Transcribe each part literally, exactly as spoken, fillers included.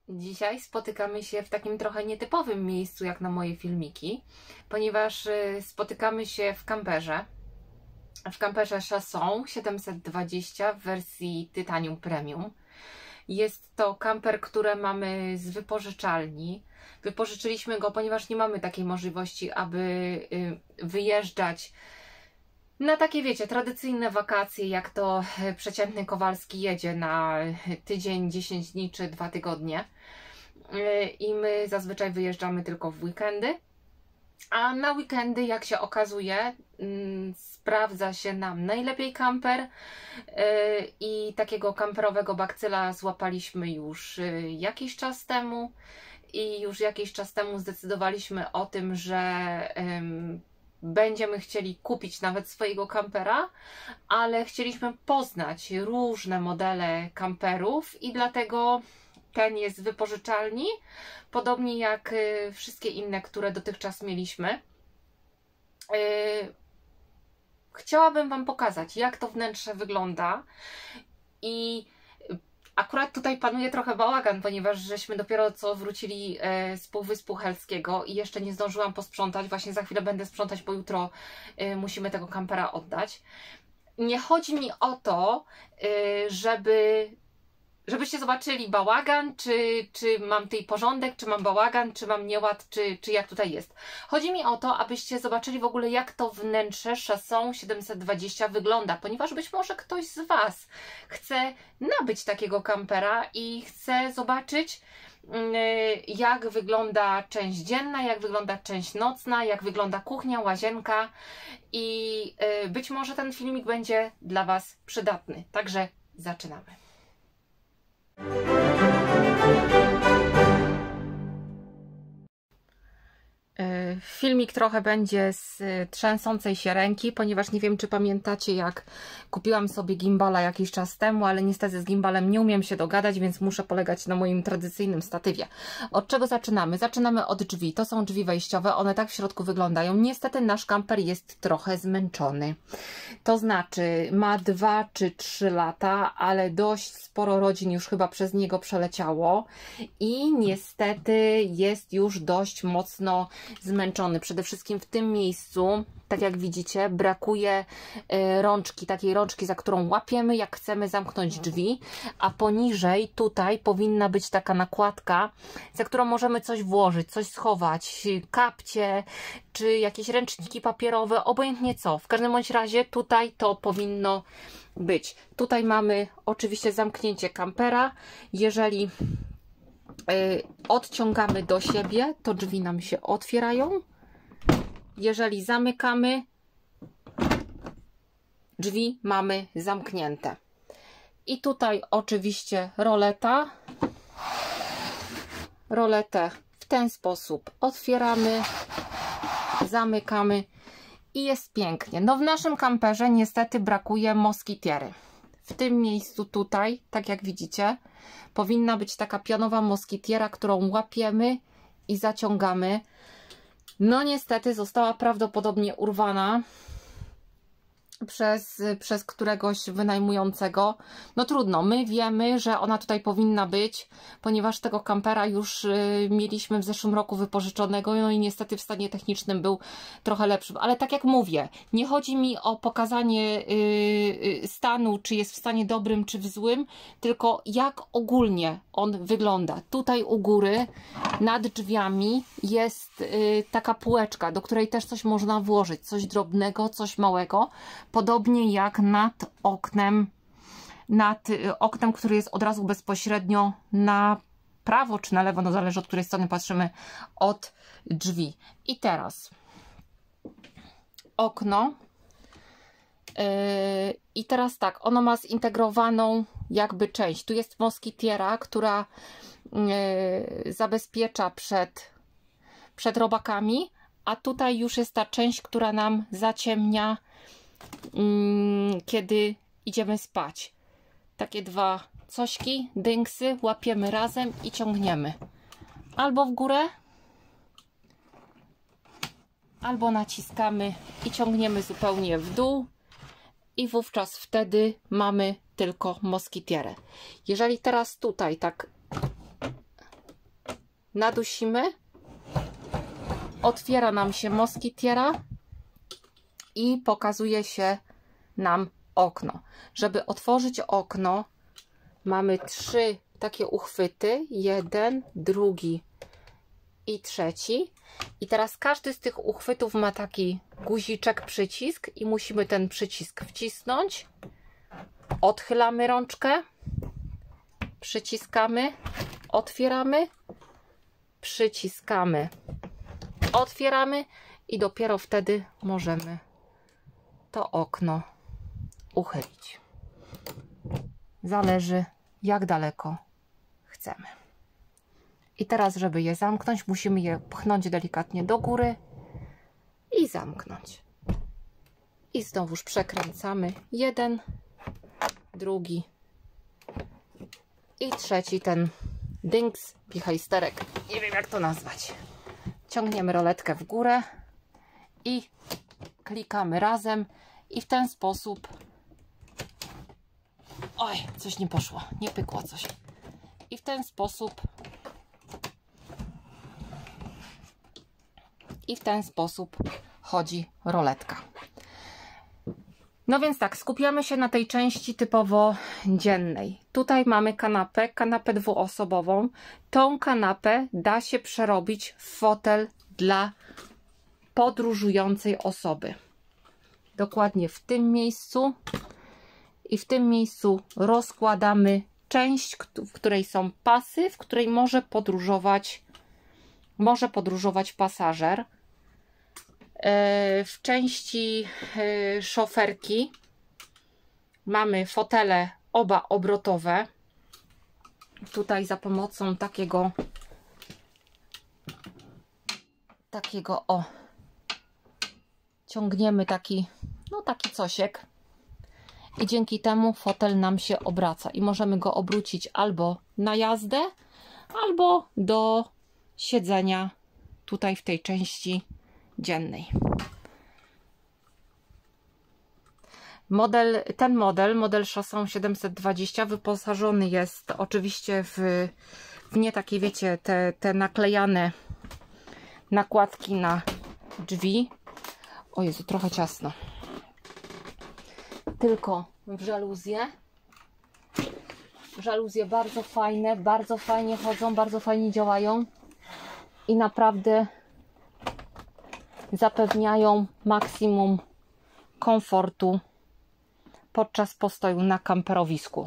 Dzisiaj spotykamy się w takim trochę nietypowym miejscu jak na moje filmiki, ponieważ spotykamy się w kamperze. W kamperze Chasson siedemset dwadzieścia w wersji Titanium Premium. Jest to kamper, który mamy z wypożyczalni. Wypożyczyliśmy go, ponieważ nie mamy takiej możliwości, aby wyjeżdżać na takie, wiecie, tradycyjne wakacje, jak to przeciętny Kowalski jedzie na tydzień, dziesięć dni czy dwa tygodnie. I my zazwyczaj wyjeżdżamy tylko w weekendy. A na weekendy, jak się okazuje, sprawdza się nam najlepiej kamper i takiego kamperowego bakcyla złapaliśmy już jakiś czas temu i już jakiś czas temu zdecydowaliśmy o tym, że będziemy chcieli kupić nawet swojego kampera, ale chcieliśmy poznać różne modele kamperów i dlatego ten jest z wypożyczalni, podobnie jak wszystkie inne, które dotychczas mieliśmy. Chciałabym Wam pokazać, jak to wnętrze wygląda i akurat tutaj panuje trochę bałagan, ponieważ żeśmy dopiero co wrócili z Półwyspu Helskiego i jeszcze nie zdążyłam posprzątać. Właśnie za chwilę będę sprzątać, bo jutro musimy tego kampera oddać. Nie chodzi mi o to, żeby żebyście zobaczyli bałagan, czy, czy mam tutaj porządek, czy mam bałagan, czy mam nieład, czy, czy jak tutaj jest. Chodzi mi o to, abyście zobaczyli w ogóle, jak to wnętrze Chasson siedemset dwadzieścia wygląda, ponieważ być może ktoś z Was chce nabyć takiego kampera i chce zobaczyć, jak wygląda część dzienna, jak wygląda część nocna, jak wygląda kuchnia, łazienka i być może ten filmik będzie dla Was przydatny. Także zaczynamy. Filmik trochę będzie z trzęsącej się ręki, ponieważ nie wiem, czy pamiętacie, jak kupiłam sobie gimbala jakiś czas temu, ale niestety z gimbalem nie umiem się dogadać, więc muszę polegać na moim tradycyjnym statywie. Od czego zaczynamy? Zaczynamy od drzwi. To są drzwi wejściowe, one tak w środku wyglądają. Niestety nasz kamper jest trochę zmęczony. To znaczy ma dwa czy trzy lata, ale dość sporo rodzin już chyba przez niego przeleciało i niestety jest już dość mocno zmęczony. Przede wszystkim w tym miejscu, tak jak widzicie, brakuje rączki, takiej rączki, za którą łapiemy, jak chcemy zamknąć drzwi, a poniżej tutaj powinna być taka nakładka, za którą możemy coś włożyć, coś schować, kapcie, czy jakieś ręczniki papierowe, obojętnie co. W każdym bądź razie tutaj to powinno być. Tutaj mamy oczywiście zamknięcie kampera. Jeżeli odciągamy do siebie, to drzwi nam się otwierają. Jeżeli zamykamy, drzwi mamy zamknięte. I tutaj oczywiście roleta. Roletę w ten sposób otwieramy, zamykamy i jest pięknie. No w naszym kamperze niestety brakuje moskitiery. W tym miejscu tutaj, tak jak widzicie, powinna być taka pionowa moskitiera, którą łapiemy i zaciągamy. No niestety została prawdopodobnie urwana przez, przez któregoś wynajmującego. No trudno, my wiemy, że ona tutaj powinna być, ponieważ tego kampera już y, mieliśmy w zeszłym roku wypożyczonego, no i niestety w stanie technicznym był trochę lepszy. Ale tak jak mówię, nie chodzi mi o pokazanie y, y, stanu, czy jest w stanie dobrym, czy w złym, tylko jak ogólnie on wygląda. Tutaj u góry, nad drzwiami jest y, taka półeczka, do której też coś można włożyć, coś drobnego, coś małego. Podobnie jak nad oknem, nad oknem, który jest od razu bezpośrednio na prawo czy na lewo, no zależy od której strony patrzymy, od drzwi. I teraz okno. Yy, I teraz tak, ono ma zintegrowaną jakby część. Tu jest moskitiera, która yy, zabezpiecza przed, przed robakami, a tutaj już jest ta część, która nam zaciemnia, kiedy idziemy spać. Takie dwa cośki, dynksy, łapiemy razem i ciągniemy albo w górę, albo naciskamy i ciągniemy zupełnie w dół i wówczas wtedy mamy tylko moskitierę. Jeżeli teraz tutaj tak nadusimy, otwiera nam się moskitiera i pokazuje się nam okno. Żeby otworzyć okno, mamy trzy takie uchwyty, jeden, drugi i trzeci. I teraz każdy z tych uchwytów ma taki guziczek, przycisk i musimy ten przycisk wcisnąć. Odchylamy rączkę, przyciskamy, otwieramy, przyciskamy, otwieramy i dopiero wtedy możemy to okno uchylić. Zależy, jak daleko chcemy. I teraz, żeby je zamknąć, musimy je pchnąć delikatnie do góry i zamknąć. I znowuż przekręcamy jeden, drugi i trzeci, ten dynks, pichajsterek, nie wiem jak to nazwać. Ciągniemy roletkę w górę i klikamy razem i w ten sposób... Oj, coś nie poszło, nie pykło coś. I w ten sposób i w ten sposób chodzi roletka. No więc tak, skupiamy się na tej części typowo dziennej. Tutaj mamy kanapę, kanapę dwuosobową. Tą kanapę da się przerobić w fotel dla podróżującej osoby. Dokładnie w tym miejscu i w tym miejscu rozkładamy część, w której są pasy, w której może podróżować, może podróżować pasażer. W części szoferki mamy fotele oba obrotowe. Tutaj za pomocą takiego takiego o ciągniemy taki, no taki cosiek i dzięki temu fotel nam się obraca i możemy go obrócić albo na jazdę, albo do siedzenia tutaj w tej części dziennej. Model, ten model, model Chasson siedemset dwadzieścia wyposażony jest oczywiście w, w nie takie, wiecie, te, te naklejane nakładki na drzwi. O Jezu, trochę ciasno. Tylko w żaluzje. Żaluzje bardzo fajne, bardzo fajnie chodzą, bardzo fajnie działają i naprawdę zapewniają maksimum komfortu podczas postoju na kamperowisku.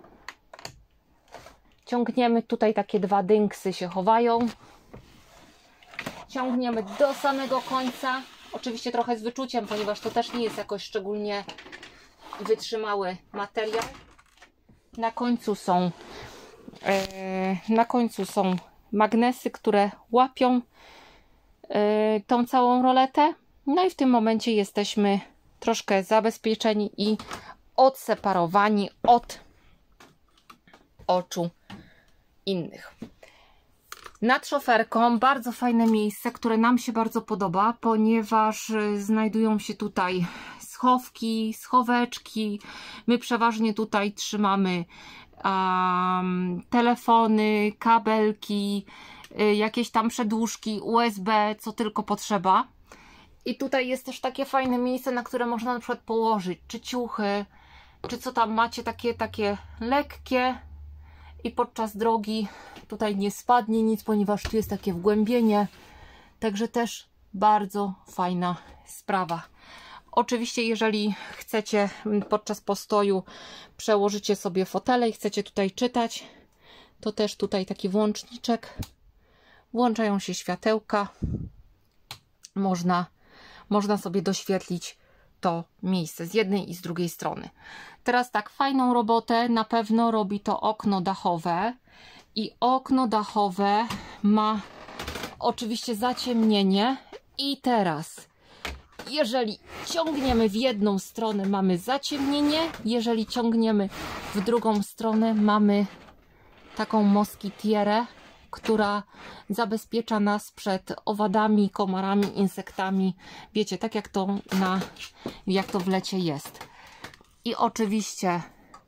Ciągniemy, tutaj takie dwa dynksy się chowają. Ciągniemy do samego końca. Oczywiście trochę z wyczuciem, ponieważ to też nie jest jakoś szczególnie wytrzymały materiał. Na końcu są yy, na końcu są magnesy, które łapią yy, tą całą roletę. No i w tym momencie jesteśmy troszkę zabezpieczeni i odseparowani od oczu innych. Nad szoferką bardzo fajne miejsce, które nam się bardzo podoba, ponieważ znajdują się tutaj schowki, schoweczki. My przeważnie tutaj trzymamy um, telefony, kabelki, y, jakieś tam przedłużki, U S B, co tylko potrzeba. I tutaj jest też takie fajne miejsce, na które można na przykład położyć czy ciuchy, czy co tam macie, takie, takie lekkie i podczas drogi tutaj nie spadnie nic, ponieważ tu jest takie wgłębienie. Także też bardzo fajna sprawa. Oczywiście, jeżeli chcecie podczas postoju przełożycie sobie fotele i chcecie tutaj czytać, to też tutaj taki włączniczek. Włączają się światełka. Można, można sobie doświetlić to miejsce z jednej i z drugiej strony. Teraz tak, fajną robotę na pewno robi to okno dachowe. I okno dachowe ma oczywiście zaciemnienie. I teraz, jeżeli ciągniemy w jedną stronę, mamy zaciemnienie. Jeżeli ciągniemy w drugą stronę, mamy taką moskitierę, która zabezpiecza nas przed owadami, komarami, insektami. Wiecie, tak jak to, na, jak to w lecie jest. I oczywiście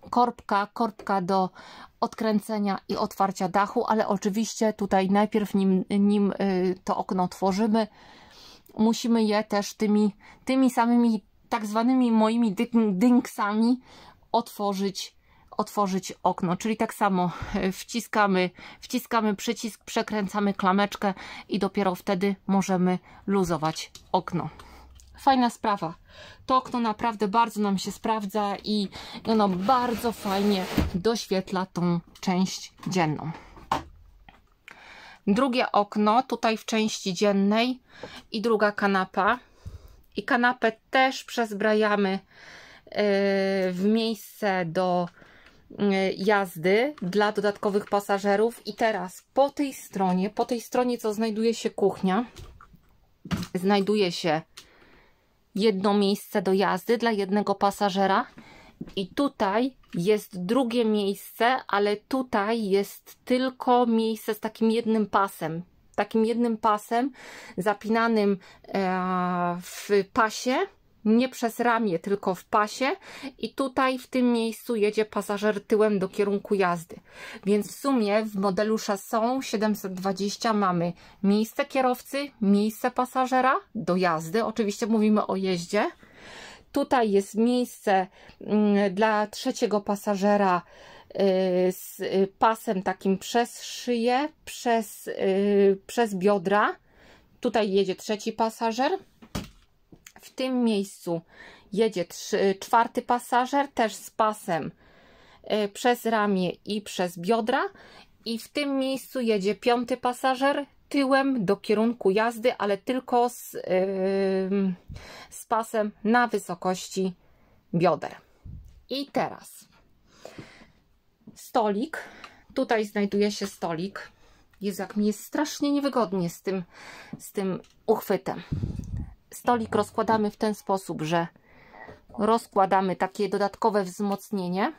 korbka, korbka do odkręcenia i otwarcia dachu, ale oczywiście tutaj najpierw nim, nim to okno otworzymy, musimy je też tymi, tymi samymi tak zwanymi moimi dynksami otworzyć, otworzyć okno, czyli tak samo wciskamy, wciskamy przycisk, przekręcamy klameczkę i dopiero wtedy możemy luzować okno. Fajna sprawa. To okno naprawdę bardzo nam się sprawdza i ono bardzo fajnie doświetla tą część dzienną. Drugie okno tutaj w części dziennej i druga kanapa. I kanapę też przezbrajamy w miejsce do jazdy dla dodatkowych pasażerów. I teraz po tej stronie, po tej stronie, co znajduje się kuchnia, znajduje się jedno miejsce do jazdy dla jednego pasażera i tutaj jest drugie miejsce, ale tutaj jest tylko miejsce z takim jednym pasem, takim jednym pasem zapinanym w pasie, nie przez ramię, tylko w pasie i tutaj w tym miejscu jedzie pasażer tyłem do kierunku jazdy. Więc w sumie w modelu Chasson siedemset dwadzieścia mamy miejsce kierowcy, miejsce pasażera do jazdy, oczywiście mówimy o jeździe. Tutaj jest miejsce dla trzeciego pasażera z pasem takim przez szyję, przez, przez biodra. Tutaj jedzie trzeci pasażer. W tym miejscu jedzie trzy, czwarty pasażer, też z pasem y, przez ramię i przez biodra. I w tym miejscu jedzie piąty pasażer tyłem do kierunku jazdy, ale tylko z, y, z pasem na wysokości bioder. I teraz stolik. Tutaj znajduje się stolik. Jezu, jak mi jest strasznie niewygodnie z tym, z tym uchwytem. Stolik rozkładamy w ten sposób, że rozkładamy takie dodatkowe wzmocnienie,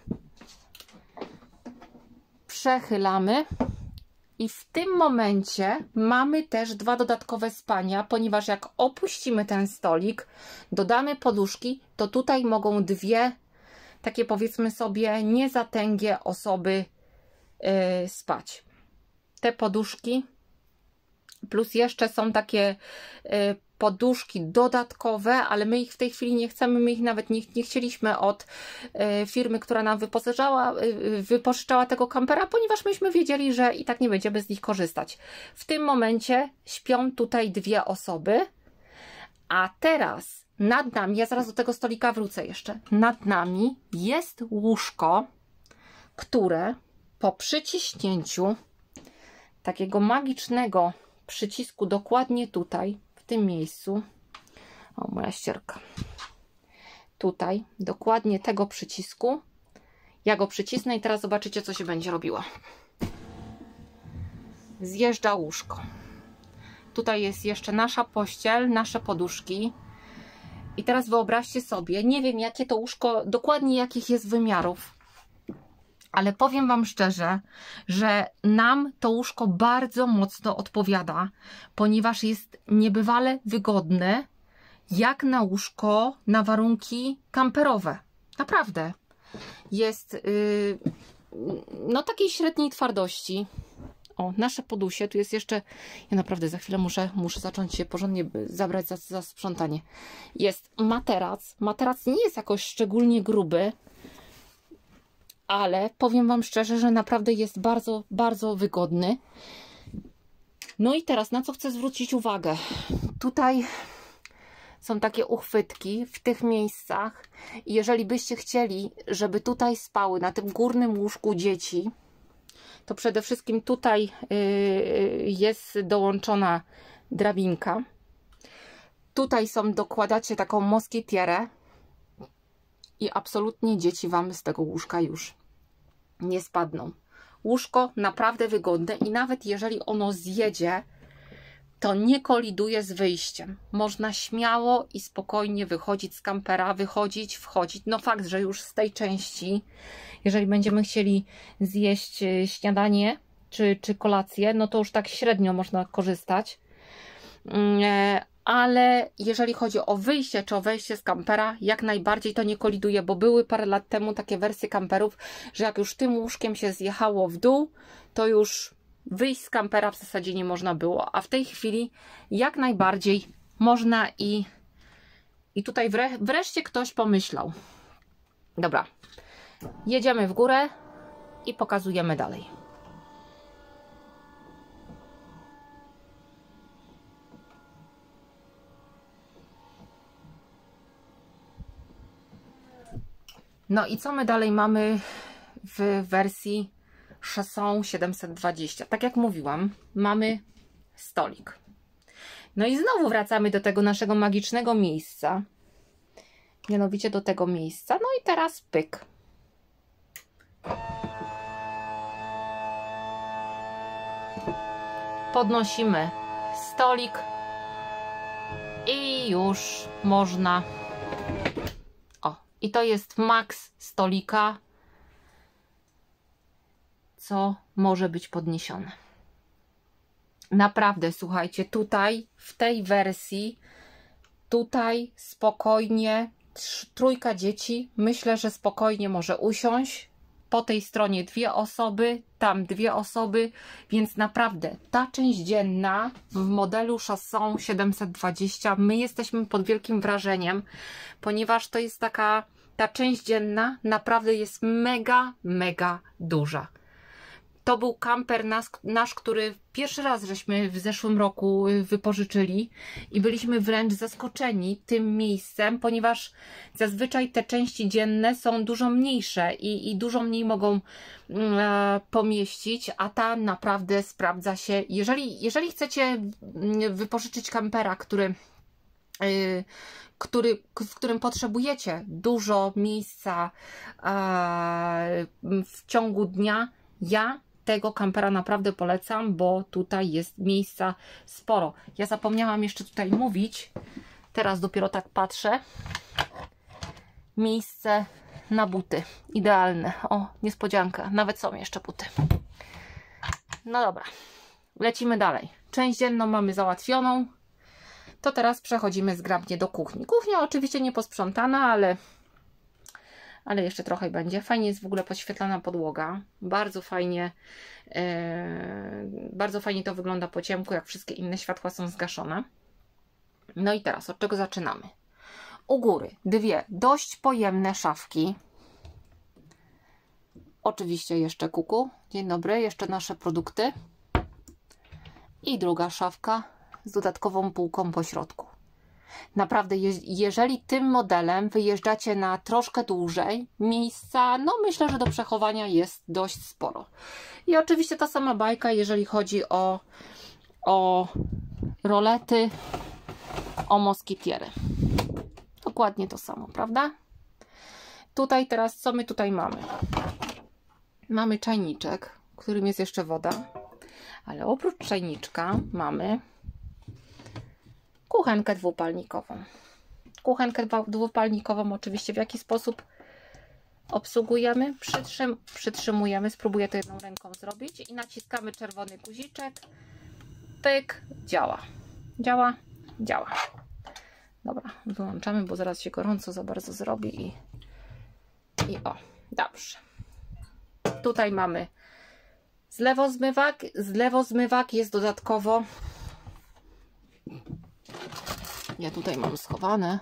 przechylamy i w tym momencie mamy też dwa dodatkowe spania, ponieważ jak opuścimy ten stolik, dodamy poduszki, to tutaj mogą dwie takie, powiedzmy sobie, niezatęgie osoby yy, spać. Te poduszki plus jeszcze są takie yy, poduszki dodatkowe, ale my ich w tej chwili nie chcemy, my ich nawet nie, nie chcieliśmy od y, firmy, która nam wypożyczała, y, wypożyczała tego kampera, ponieważ myśmy wiedzieli, że i tak nie będziemy z nich korzystać. W tym momencie śpią tutaj dwie osoby, a teraz nad nami, ja zaraz do tego stolika wrócę jeszcze, nad nami jest łóżko, które po przyciśnięciu takiego magicznego przycisku dokładnie tutaj, w tym miejscu, o moja ścierka, tutaj, dokładnie tego przycisku, ja go przycisnę i teraz zobaczycie, co się będzie robiło. Zjeżdża łóżko. Tutaj jest jeszcze nasza pościel, nasze poduszki. I teraz wyobraźcie sobie, nie wiem jakie to łóżko, dokładnie jakich jest wymiarów, ale powiem Wam szczerze, że nam to łóżko bardzo mocno odpowiada, ponieważ jest niebywale wygodne, jak na łóżko na warunki kamperowe. Naprawdę. Jest yy, no takiej średniej twardości. O, nasze podusie, tu jest jeszcze, ja naprawdę za chwilę muszę, muszę zacząć się porządnie zabrać za, za sprzątanie. Jest materac. Materac nie jest jakoś szczególnie gruby, ale powiem Wam szczerze, że naprawdę jest bardzo, bardzo wygodny. No i teraz na co chcę zwrócić uwagę? Tutaj są takie uchwytki w tych miejscach i jeżeli byście chcieli, żeby tutaj spały na tym górnym łóżku dzieci, to przede wszystkim tutaj jest dołączona drabinka. Tutaj są, dokładacie taką moskitierę i absolutnie dzieci Wam z tego łóżka już nie spadną. Łóżko naprawdę wygodne i nawet jeżeli ono zjedzie, to nie koliduje z wyjściem. Można śmiało i spokojnie wychodzić z kampera, wychodzić, wchodzić. No fakt, że już z tej części, jeżeli będziemy chcieli zjeść śniadanie czy, czy kolację, no to już tak średnio można korzystać. ale jeżeli chodzi o wyjście czy o wejście z kampera, jak najbardziej to nie koliduje, bo były parę lat temu takie wersje kamperów, że jak już tym łóżkiem się zjechało w dół, to już wyjść z kampera w zasadzie nie można było, a w tej chwili jak najbardziej można i, i tutaj wre, wreszcie ktoś pomyślał. Dobra, jedziemy w górę i pokazujemy dalej. No i co my dalej mamy w wersji Chasson siedemset dwadzieścia? Tak jak mówiłam, mamy stolik. No i znowu wracamy do tego naszego magicznego miejsca. Mianowicie do tego miejsca. No i teraz pyk. Podnosimy stolik i już można... O, i to jest maks stolika, co może być podniesione. Naprawdę, słuchajcie, tutaj w tej wersji, tutaj spokojnie trójka dzieci, myślę, że spokojnie może usiąść. Po tej stronie dwie osoby, tam dwie osoby, więc naprawdę ta część dzienna w modelu Chasson siedemset dwadzieścia, my jesteśmy pod wielkim wrażeniem, ponieważ to jest taka, ta część dzienna naprawdę jest mega, mega duża. To był kamper nas, nasz, który pierwszy raz żeśmy w zeszłym roku wypożyczyli i byliśmy wręcz zaskoczeni tym miejscem, ponieważ zazwyczaj te części dzienne są dużo mniejsze i, i dużo mniej mogą e, pomieścić, a ta naprawdę sprawdza się. Jeżeli, jeżeli chcecie wypożyczyć kampera, który, e, który, w którym potrzebujecie dużo miejsca e, w ciągu dnia, ja tego kampera naprawdę polecam, bo tutaj jest miejsca sporo. Ja zapomniałam jeszcze tutaj mówić, teraz dopiero tak patrzę. Miejsce na buty. Idealne. O, niespodzianka. Nawet są jeszcze buty. No dobra. Lecimy dalej. Część dzienną mamy załatwioną. To teraz przechodzimy zgrabnie do kuchni. Kuchnia oczywiście nie posprzątana, ale... ale jeszcze trochę będzie. Fajnie jest w ogóle podświetlana podłoga. Bardzo fajnie, yy, bardzo fajnie to wygląda po ciemku, jak wszystkie inne światła są zgaszone. No i teraz, od czego zaczynamy? U góry dwie dość pojemne szafki. Oczywiście jeszcze kuku. Dzień dobry, jeszcze nasze produkty. I druga szafka z dodatkową półką po środku. Naprawdę, jeżeli tym modelem wyjeżdżacie na troszkę dłużej, miejsca, no myślę, że do przechowania jest dość sporo. I oczywiście ta sama bajka, jeżeli chodzi o, o rolety, o moskitiery. Dokładnie to samo, prawda? Tutaj teraz, co my tutaj mamy? Mamy czajniczek, w którym jest jeszcze woda, ale oprócz czajniczka mamy kuchenkę dwupalnikową. Kuchenkę dwupalnikową oczywiście w jaki sposób obsługujemy? Przytrzym, przytrzymujemy, spróbuję to jedną ręką zrobić i naciskamy czerwony guziczek. Pyk, działa. Działa, działa. Dobra, wyłączamy, bo zaraz się gorąco za bardzo zrobi i, i o, dobrze. Tutaj mamy zlewozmywak. Zlewozmywak jest dodatkowo... Ja tutaj mam schowane,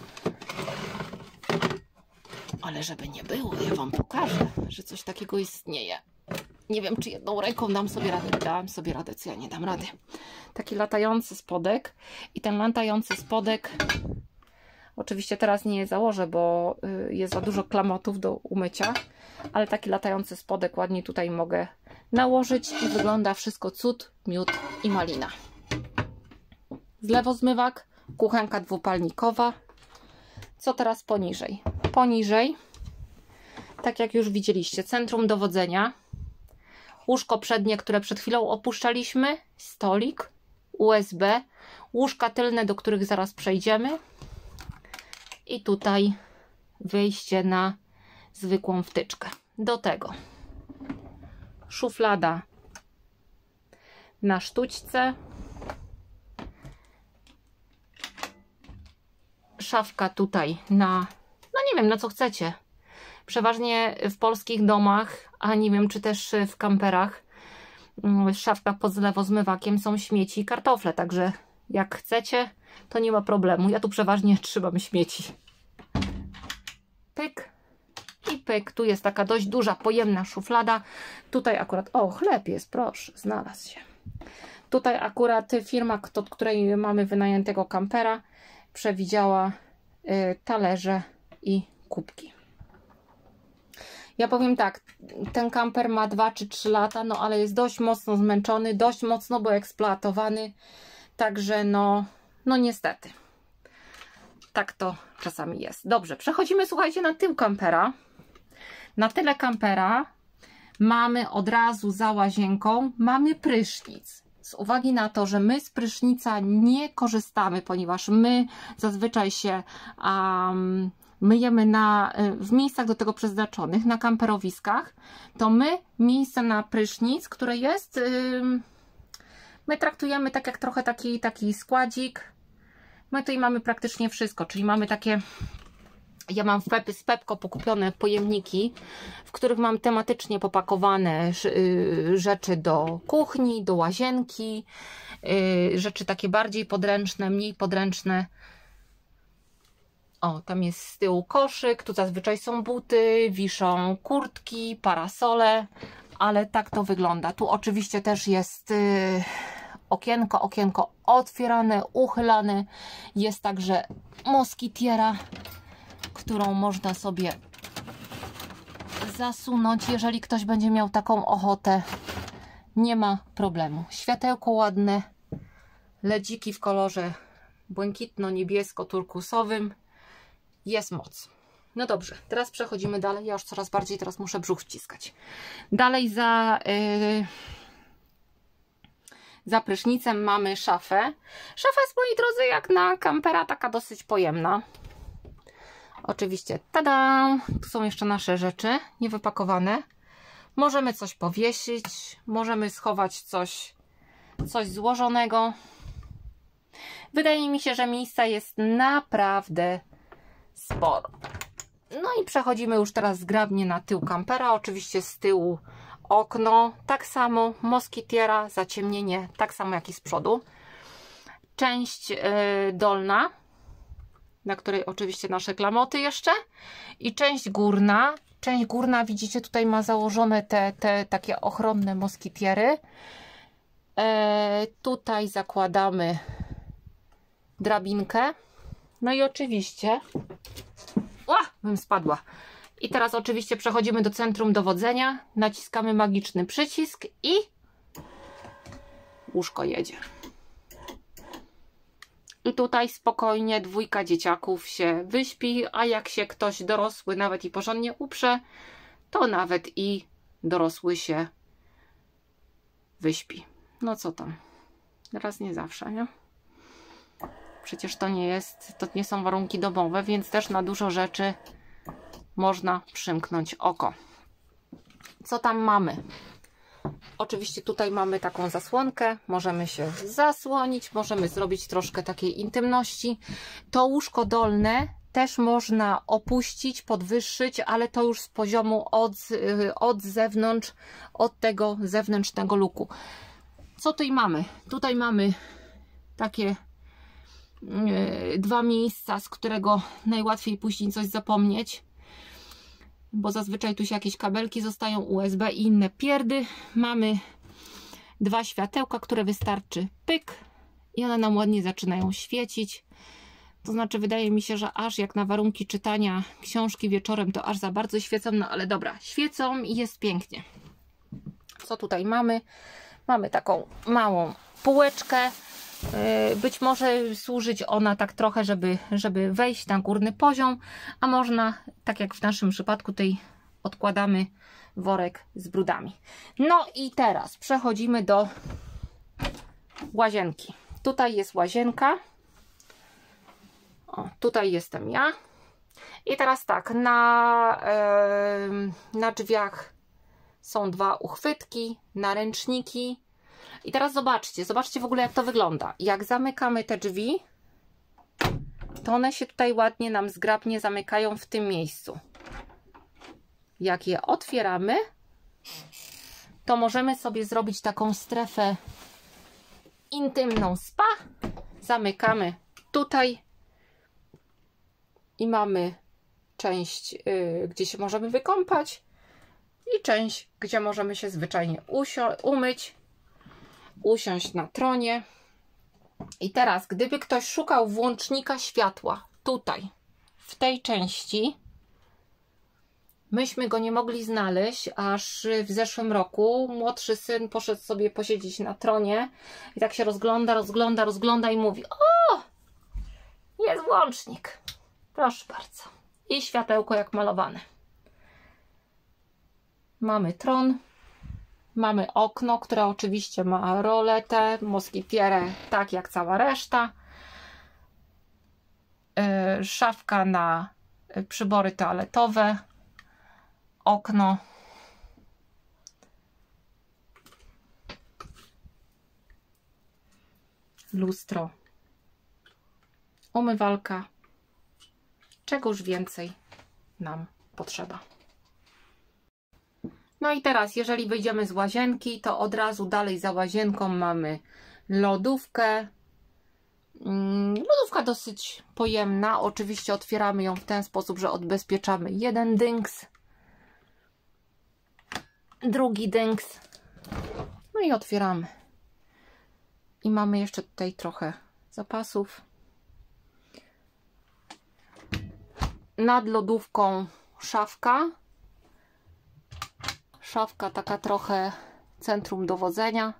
ale żeby nie było, ja Wam pokażę, że coś takiego istnieje. Nie wiem, czy jedną ręką dam sobie radę. Dam sobie radę, co ja nie dam rady. Taki latający spodek i ten latający spodek oczywiście teraz nie je założę, bo jest za dużo klamotów do umycia, ale taki latający spodek ładnie tutaj mogę nałożyć i wygląda wszystko cud, miód i malina. Zlewozmywak, kuchenka dwupalnikowa. Co teraz poniżej? Poniżej, tak jak już widzieliście, centrum dowodzenia, łóżko przednie, które przed chwilą opuszczaliśmy, stolik, U S B, łóżka tylne, do których zaraz przejdziemy i tutaj wyjście na zwykłą wtyczkę. Do tego szuflada na sztućce, szafka tutaj na, no nie wiem, na co chcecie. Przeważnie w polskich domach, a nie wiem, czy też w kamperach, w szafkach pod zlewozmywakiem są śmieci i kartofle, także jak chcecie, to nie ma problemu. Ja tu przeważnie trzymam śmieci. Pyk i pyk. Tu jest taka dość duża, pojemna szuflada. Tutaj akurat, o, chleb jest, proszę, znalazł się. Tutaj akurat firma, od której mamy wynajętego kampera, przewidziała y, talerze i kubki. Ja powiem tak, ten kamper ma dwa czy trzy lata, no ale jest dość mocno zmęczony, dość mocno był eksploatowany, także no, no niestety. Tak to czasami jest. Dobrze, przechodzimy, słuchajcie, na tył kampera. Na tyle kampera mamy od razu za łazienką, mamy prysznic. Z uwagi na to, że my z prysznica nie korzystamy, ponieważ my zazwyczaj się um, myjemy na, w miejscach do tego przeznaczonych, na kamperowiskach, to my miejsce na prysznic, które jest, yy, my traktujemy tak jak trochę taki, taki składzik. My tutaj mamy praktycznie wszystko, czyli mamy takie, ja mam w Pepy, z Pepko pokupione pojemniki, w których mam tematycznie popakowane yy, rzeczy do kuchni, do łazienki, yy, rzeczy takie bardziej podręczne, mniej podręczne. O, tam jest z tyłu koszyk, tu zazwyczaj są buty, wiszą kurtki, parasole, ale tak to wygląda. Tu oczywiście też jest yy, okienko, okienko otwierane, uchylane. Jest także moskitiera, którą można sobie zasunąć, jeżeli ktoś będzie miał taką ochotę. Nie ma problemu. Światełko ładne, ledziki w kolorze błękitno-niebiesko-turkusowym. Jest moc. No dobrze, teraz przechodzimy dalej. Ja już coraz bardziej teraz muszę brzuch wciskać. Dalej za, yy, za prysznicem mamy szafę. Szafa jest, moi drodzy, jak na kampera, taka dosyć pojemna. Oczywiście, tada! Tu są jeszcze nasze rzeczy niewypakowane. Możemy coś powiesić, możemy schować coś, coś złożonego. Wydaje mi się, że miejsca jest naprawdę sporo. No i przechodzimy już teraz zgrabnie na tył kampera. Oczywiście z tyłu okno, tak samo moskitiera, zaciemnienie, tak samo jak i z przodu. Część yy, dolna, na której oczywiście nasze klamoty jeszcze, i część górna. Część górna, widzicie, tutaj ma założone te, te takie ochronne moskitiery. E, tutaj zakładamy drabinkę. No i oczywiście, ła, bym spadła. I teraz oczywiście przechodzimy do centrum dowodzenia, naciskamy magiczny przycisk i łóżko jedzie. I tutaj spokojnie dwójka dzieciaków się wyśpi, a jak się ktoś dorosły nawet i porządnie uprze, to nawet i dorosły się wyśpi. No co tam? Raz nie zawsze, nie? Przecież to nie jest, to nie są warunki domowe, więc też na dużo rzeczy można przymknąć oko. Co tam mamy? Oczywiście tutaj mamy taką zasłonkę, możemy się zasłonić, możemy zrobić troszkę takiej intymności. To łóżko dolne też można opuścić, podwyższyć, ale to już z poziomu od, od zewnątrz, od tego zewnętrznego luku. Co tutaj mamy? Tutaj mamy takie yy, dwa miejsca, z którego najłatwiej później coś zapomnieć, bo zazwyczaj tu się jakieś kabelki zostają, U S B i inne pierdy. Mamy dwa światełka, które wystarczy pyk i one nam ładnie zaczynają świecić. To znaczy, wydaje mi się, że aż jak na warunki czytania książki wieczorem, to aż za bardzo świecą, no ale dobra, świecą i jest pięknie. Co tutaj mamy? Mamy taką małą półeczkę. Być może służyć ona tak trochę, żeby, żeby wejść na górny poziom, a można, tak jak w naszym przypadku, tutaj odkładamy worek z brudami. No i teraz przechodzimy do łazienki. Tutaj jest łazienka. O, tutaj jestem ja. I teraz tak, na, yy, na drzwiach są dwa uchwytki, naręczniki. I teraz zobaczcie, zobaczcie w ogóle, jak to wygląda. Jak zamykamy te drzwi, to one się tutaj ładnie nam zgrabnie zamykają w tym miejscu. Jak je otwieramy, to możemy sobie zrobić taką strefę intymną spa. Zamykamy tutaj i mamy część, yy, gdzie się możemy wykąpać i część, gdzie możemy się zwyczajnie umyć, usiąść na tronie. I teraz, gdyby ktoś szukał włącznika światła tutaj, w tej części, myśmy go nie mogli znaleźć, aż w zeszłym roku młodszy syn poszedł sobie posiedzieć na tronie i tak się rozgląda, rozgląda, rozgląda i mówi: o, jest włącznik, proszę bardzo, i światełko jak malowane. Mamy tron, mamy okno, które oczywiście ma roletę, moskitierę, tak jak cała reszta, yy, szafka na przybory toaletowe, okno, lustro, umywalka, czegoż więcej nam potrzeba. No i teraz, jeżeli wyjdziemy z łazienki, to od razu dalej za łazienką mamy lodówkę. Lodówka dosyć pojemna. Oczywiście otwieramy ją w ten sposób, że odbezpieczamy jeden dynks, drugi dynks, no i otwieramy. I mamy jeszcze tutaj trochę zapasów. Nad lodówką szafka. Szafka taka trochę centrum dowodzenia.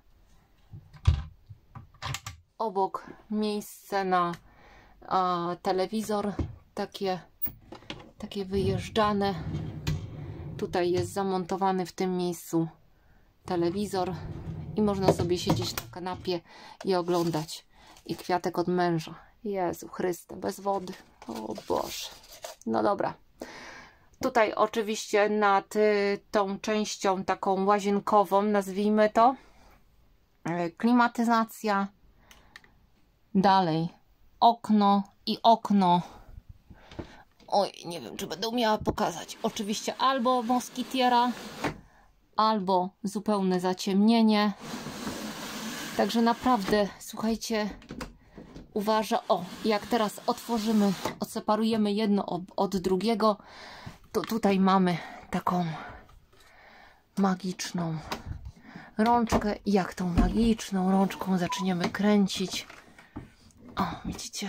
Obok miejsce na a, telewizor, takie, takie wyjeżdżane. Tutaj jest zamontowany w tym miejscu telewizor i można sobie siedzieć na kanapie i oglądać. I kwiatek od męża. Jezu Chryste, bez wody. O Boże. No dobra. Tutaj oczywiście nad y, tą częścią taką łazienkową, nazwijmy to, y, klimatyzacja. Dalej okno i okno. Oj, nie wiem, czy będę umiała pokazać. Oczywiście albo moskitiera, albo zupełne zaciemnienie. Także naprawdę, słuchajcie, uważa, o, jak teraz otworzymy, odseparujemy jedno od drugiego, to tutaj mamy taką magiczną rączkę. I jak tą magiczną rączką zaczniemy kręcić, o, widzicie,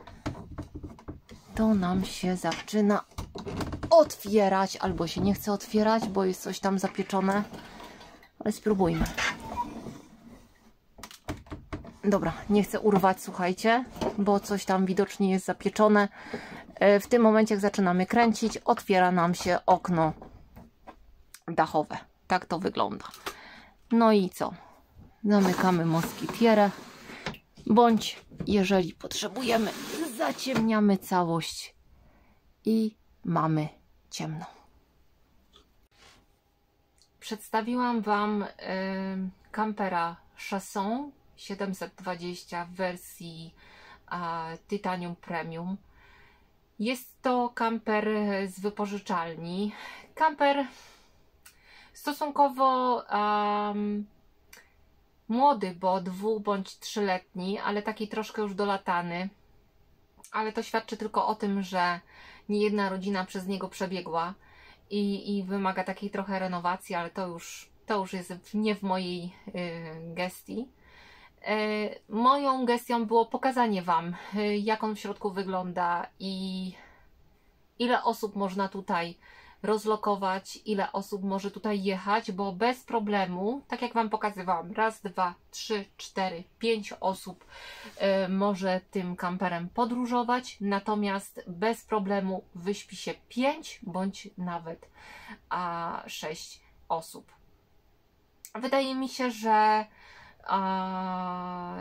to nam się zaczyna otwierać, albo się nie chce otwierać, bo jest coś tam zapieczone, ale spróbujmy. Dobra, nie chcę urwać, słuchajcie, bo coś tam widocznie jest zapieczone. W tym momencie, jak zaczynamy kręcić, otwiera nam się okno dachowe. Tak to wygląda. No i co? Zamykamy moskitierę, bądź jeżeli potrzebujemy, zaciemniamy całość i mamy ciemno. Przedstawiłam Wam y, kampera Chasson siedemset dwadzieścia w wersji a, Titanium Premium. Jest to kamper z wypożyczalni. Kamper stosunkowo um, młody, bo dwu bądź trzyletni, ale taki troszkę już dolatany. Ale to świadczy tylko o tym, że nie jedna rodzina przez niego przebiegła i, i wymaga takiej trochę renowacji, ale to już, to już jest nie w mojej y, gestii. Moją gestią było pokazanie Wam, jak on w środku wygląda i ile osób można tutaj rozlokować, ile osób może tutaj jechać, bo bez problemu, tak jak Wam pokazywałam, raz, dwa, trzy, cztery, pięć osób może tym kamperem podróżować, natomiast bez problemu wyśpi się pięć bądź nawet a, sześć osób. Wydaje mi się, że A,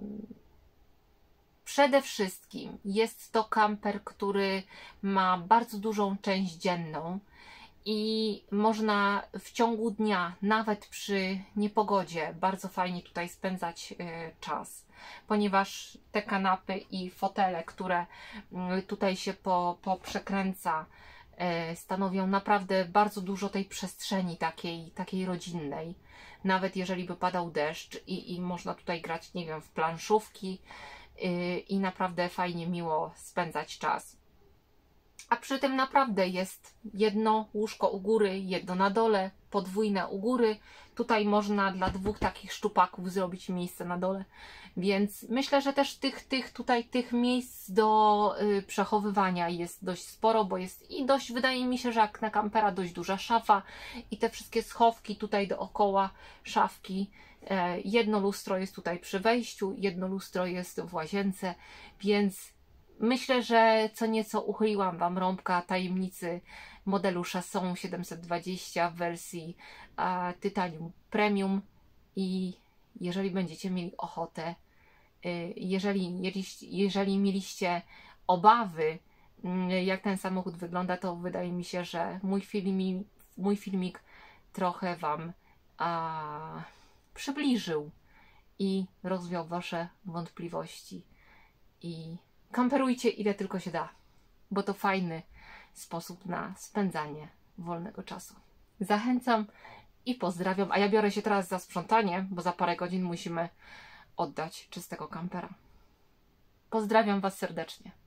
przede wszystkim jest to kamper, który ma bardzo dużą część dzienną i można w ciągu dnia, nawet przy niepogodzie, bardzo fajnie tutaj spędzać y, czas, ponieważ te kanapy i fotele, które y, tutaj się po, poprzekręca, y, stanowią naprawdę bardzo dużo tej przestrzeni takiej, takiej rodzinnej. Nawet jeżeli by padał deszcz i, i można tutaj grać, nie wiem, w planszówki y, i naprawdę fajnie, miło spędzać czas. A przy tym naprawdę jest jedno łóżko u góry, jedno na dole, podwójne u góry. Tutaj można dla dwóch takich szczupaków zrobić miejsce na dole. Więc myślę, że też tych, tych tutaj tych miejsc do y, przechowywania jest dość sporo, bo jest i dość, wydaje mi się, że jak na kampera, dość duża szafa i te wszystkie schowki tutaj dookoła szafki. E, jedno lustro jest tutaj przy wejściu, jedno lustro jest w łazience, więc myślę, że co nieco uchyliłam Wam rąbka tajemnicy modelu Chasson siedemset dwadzieścia w wersji a, Titanium Premium i jeżeli będziecie mieli ochotę, y, jeżeli, mieliście, jeżeli mieliście obawy, y, jak ten samochód wygląda, to wydaje mi się, że mój filmik, mój filmik trochę Wam a, przybliżył i rozwiał Wasze wątpliwości. I kamperujcie ile tylko się da, bo to fajny sposób na spędzanie wolnego czasu. Zachęcam i pozdrawiam, a ja biorę się teraz za sprzątanie, bo za parę godzin musimy oddać czystego kampera. Pozdrawiam Was serdecznie.